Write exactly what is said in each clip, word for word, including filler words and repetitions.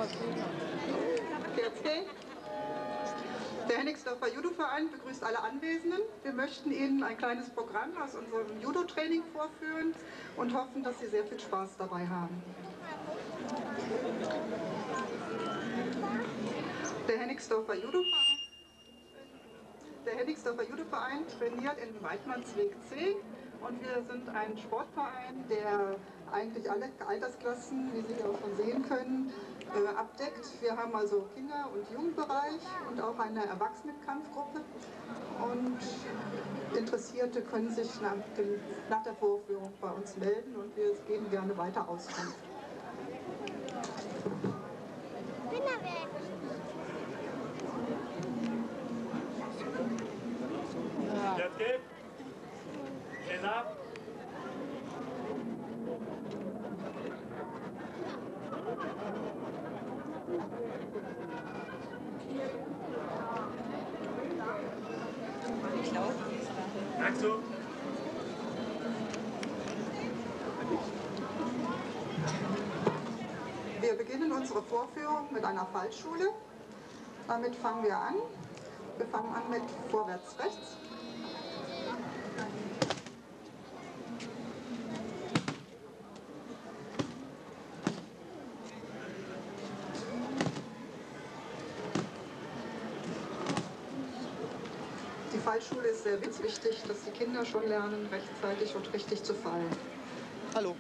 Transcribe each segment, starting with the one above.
Okay. Der Hennigsdorfer Judo-Verein begrüßt alle Anwesenden. Wir möchten Ihnen ein kleines Programm aus unserem Judo-Training vorführen und hoffen, dass Sie sehr viel Spaß dabei haben. Der Hennigsdorfer Judo-Verein Der Hennigsdorfer Judo-Verein trainiert in Weidmannsweg zehn und wir sind ein Sportverein, der eigentlich alle Altersklassen, wie Sie auch schon sehen können, äh, abdeckt. Wir haben also Kinder- und Jugendbereich und auch eine Erwachsenenkampfgruppe und Interessierte können sich nach, dem, nach der Vorführung bei uns melden und wir geben gerne weiter Auskunft. Jetzt geht. Hands up. Axel. Wir beginnen unsere Vorführung mit einer Fallschule. Damit fangen wir an. Wir fangen an mit vorwärts rechts. Die Fallschule ist sehr wichtig, dass die Kinder schon lernen, rechtzeitig und richtig zu fallen. Hallo.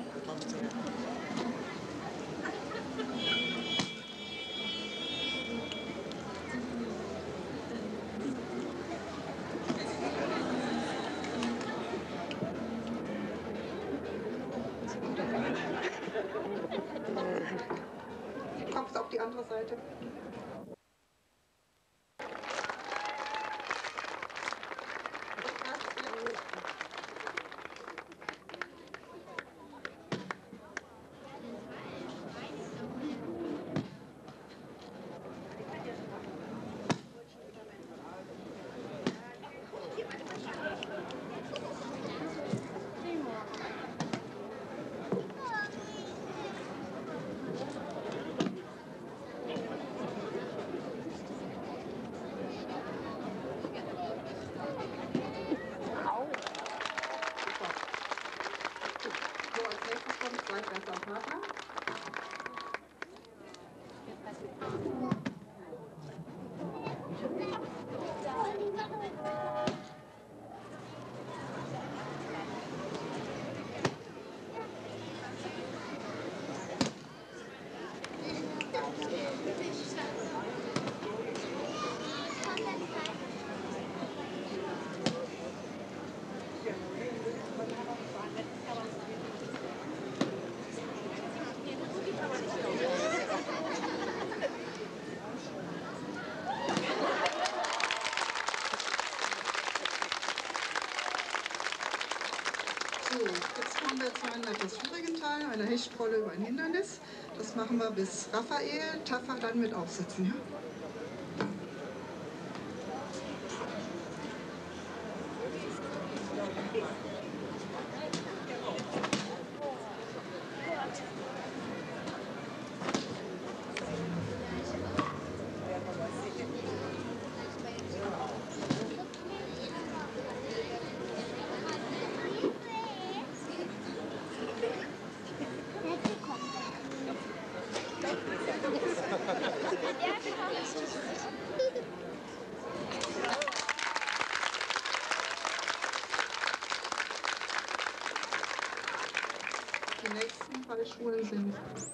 Kopf auf die andere Seite. So, jetzt kommen wir zu einem etwas schwierigen Teil, einer Hechtrolle über ein Hindernis. Das machen wir bis Raphael, Taffer dann mit aufsetzen. Ja? Die nächsten Fallschulen sind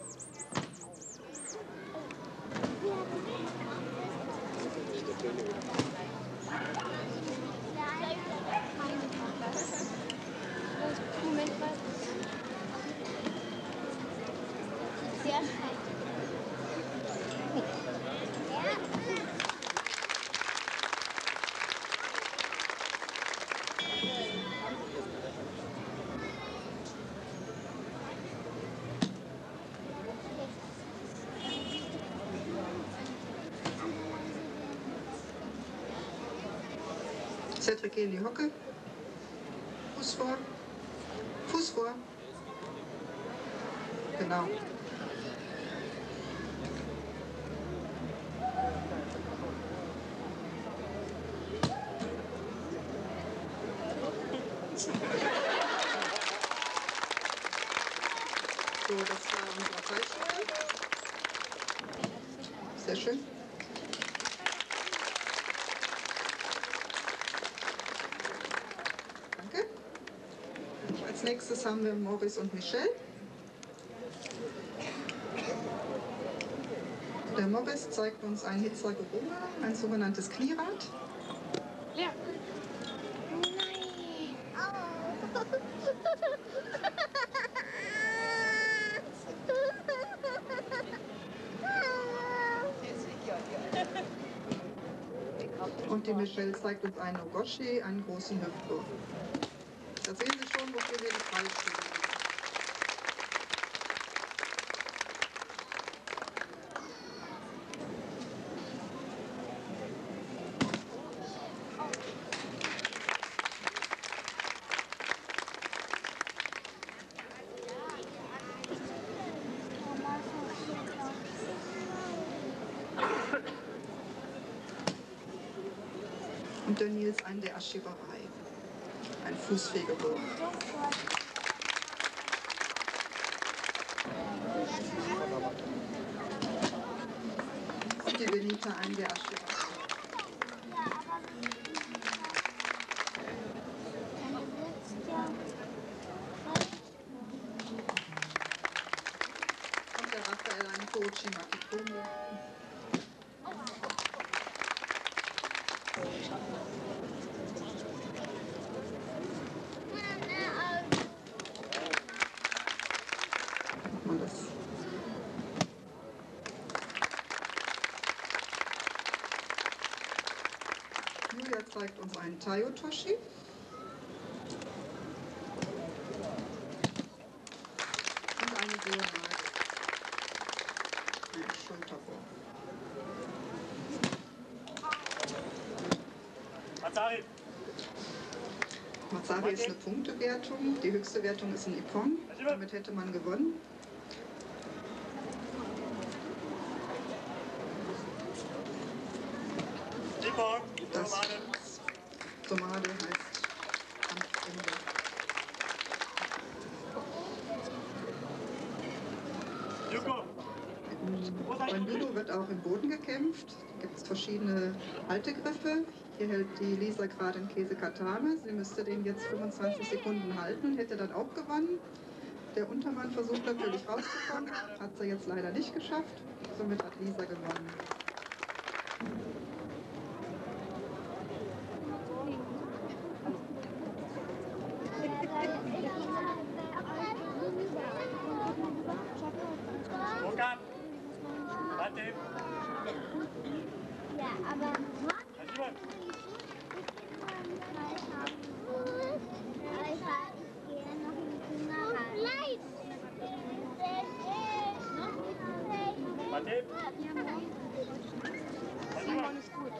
Moment mal. Sehr schön. Cedric, geh in die Hocke. Fuß vor. Fuß vor. Genau. So, das war unsere Zeitschrift. Sehr schön. Danke. Als nächstes haben wir Maurice und Michelle. Der Maurice zeigt uns ein Hitzer Geruma, ein sogenanntes Knierad. Ja. Und die Michelle zeigt uns einen Ogoshi, einen großen Hüftgurt. Da sehen Sie schon, wofür wir die Preis stehen. Und der Nils einen der Aschirerei, ein Fußfegeburg. Und die Benita einen der Aschirerei. Und der Raphael einen Kochi Makitomo. Und das Julia zeigt uns einen Tayotoshi. Und eine Seonade. Ein Schulterbohr. Matsari. Matsari ist eine Punktewertung. Die höchste Wertung ist ein Ippon. Damit hätte man gewonnen. Ippon. Das Tomate. Tomate heißt Kampfende. Yuko. Beim Judo wird auch im Boden gekämpft. Da gibt es verschiedene Haltegriffe. Hier hält die Lisa gerade einen Käse Katame. Sie müsste den jetzt fünfundzwanzig Sekunden halten und hätte dann auch gewonnen. Der Untermann versucht natürlich rauszukommen, hat sie jetzt leider nicht geschafft. Somit hat Lisa gewonnen. Wokan. Warte. Ja, aber Simon. ich gehe noch in die Kinderheim. Warte. Simon ist gut.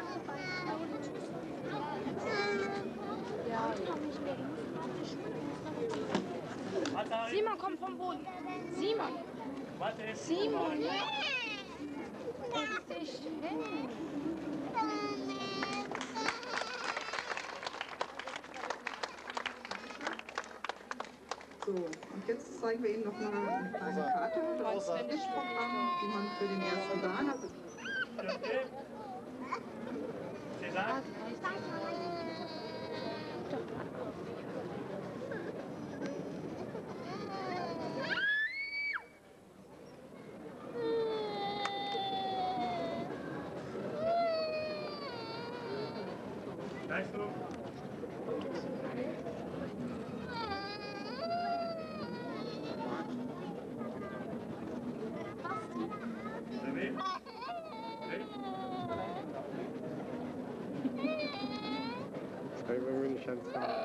Ja, Matsari. Simon kommt vom Boden. Simon. Warte. Simon. Setz dich hin. So, und jetzt zeigen wir Ihnen noch mal eine kleine Karte, das Lichtprogramm, die man für den ersten Dan hat. Okay. César. Weißt du? René? Schreiben wir nicht ans Haar.